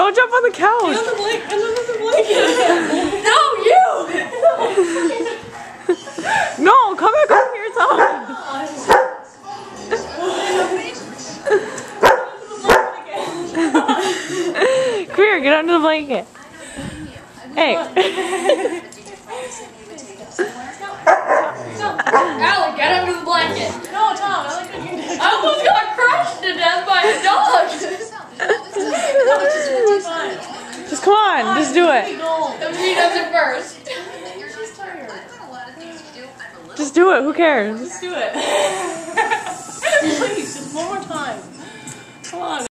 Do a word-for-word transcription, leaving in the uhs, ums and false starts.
Don't jump on the couch. Get on the blanket. Under the blanket. No, you. No, come back over here, Tom. Come here, get under the blanket. Hey. Allie, get under the blanket. No, Tom, I like when you I almost got crushed to death by a dog. Just come on, just do it. She does it first. Just do it, who cares? Just do it.